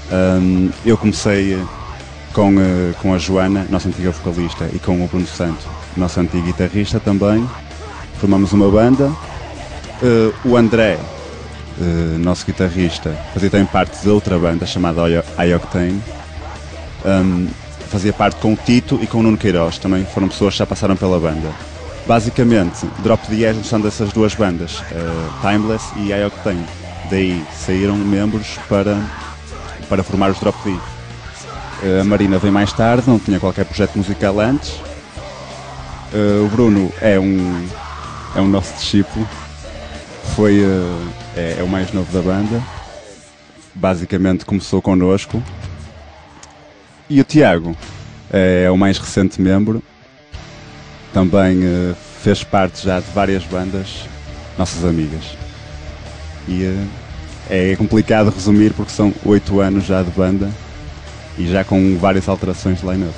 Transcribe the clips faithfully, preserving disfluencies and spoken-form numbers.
Um, eu comecei com, uh, com a Joana, nossa antiga vocalista, e com o Bruno Santo, nosso antigo guitarrista também. Formamos uma banda. Uh, o André, uh, nosso guitarrista, fazia também parte de outra banda chamada I-Octane. Um, fazia parte com o Tito e com o Nuno Queiroz, também foram pessoas que já passaram pela banda. Basicamente, Drop D é a junção dessas duas bandas, uh, Timeless e I-Octane. Daí saíram membros para, para formar os Drop D. Uh, a Marina veio mais tarde, não tinha qualquer projeto musical antes. Uh, o Bruno é um, é um nosso discípulo, foi, uh, é, é o mais novo da banda, basicamente começou connosco. E o Tiago é, é o mais recente membro, também uh, fez parte já de várias bandas, nossas amigas. E uh, é complicado resumir porque são oito anos já de banda e já com várias alterações de line-up.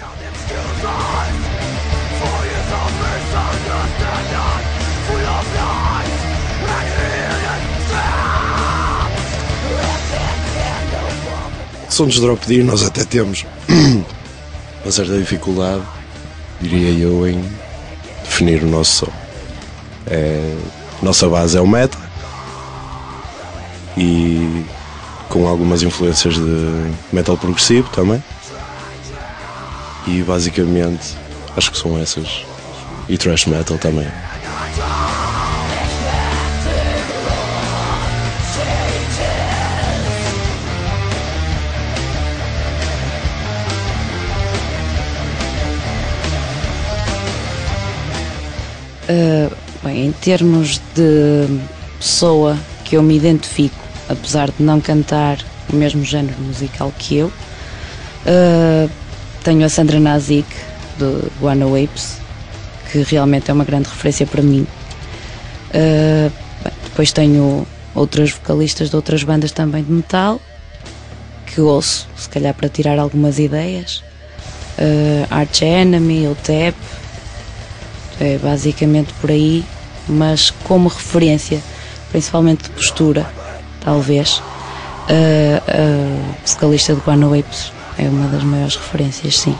Somos Drop D, nós até temos uma certa dificuldade, diria eu, em definir o nosso som. É, nossa base é o metal e com algumas influências de metal progressivo também. E basicamente acho que são essas. E thrash metal também. Uh, bem, em termos de pessoa que eu me identifico, apesar de não cantar o mesmo género musical que eu, uh, tenho a Sandra Nazik do Guano Apes, que realmente é uma grande referência para mim. Uh, bem, depois tenho outras vocalistas de outras bandas também de metal que ouço, se calhar para tirar algumas ideias. uh, Arch Enemy, O T E P. É basicamente por aí, mas como referência, principalmente de postura, talvez, a, a vocalista de Guano Apes é uma das maiores referências, sim.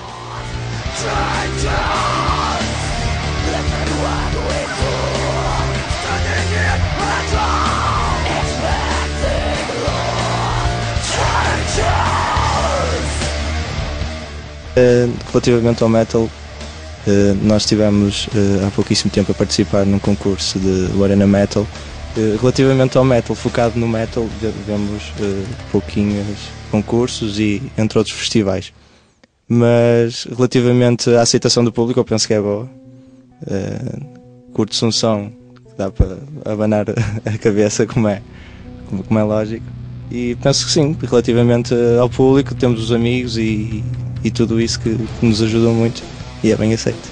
Relativamente ao metal, Uh, nós estivemos uh, há pouquíssimo tempo a participar num concurso de Arena Metal. Uh, relativamente ao metal, focado no metal, vemos uh, pouquinhos concursos e entre outros festivais. Mas relativamente à aceitação do público, eu penso que é boa. Uh, Curto-se um som que dá para abanar a cabeça, como é, como é lógico. E penso que sim, relativamente ao público, temos os amigos e, e tudo isso que, que nos ajudam muito. E é bem aceito.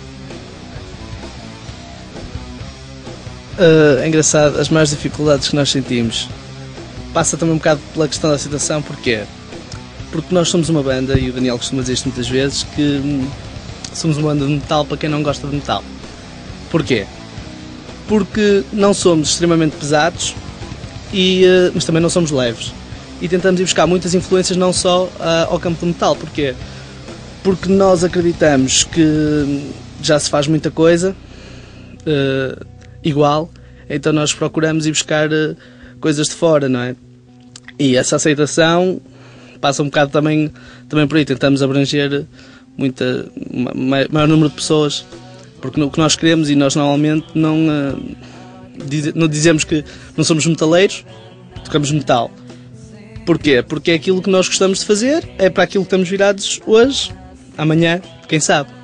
Uh, é engraçado, as maiores dificuldades que nós sentimos passa também um bocado pela questão da aceitação. Porquê? Porque nós somos uma banda, e o Daniel costuma dizer isto muitas vezes, que hum, somos uma banda de metal para quem não gosta de metal. Porquê? Porque não somos extremamente pesados, e, uh, mas também não somos leves. E tentamos ir buscar muitas influências não só uh, ao campo do metal. Porquê? Porque nós acreditamos que já se faz muita coisa uh, igual, então nós procuramos ir buscar uh, coisas de fora, não é? E essa aceitação passa um bocado também, também por aí, tentamos abranger muita, ma maior número de pessoas, porque o que nós queremos, e nós normalmente não, uh, diz, não dizemos que não somos metaleiros, tocamos metal. Porquê? Porque é aquilo que nós gostamos de fazer, é para aquilo que estamos virados hoje. Amanhã, quem sabe?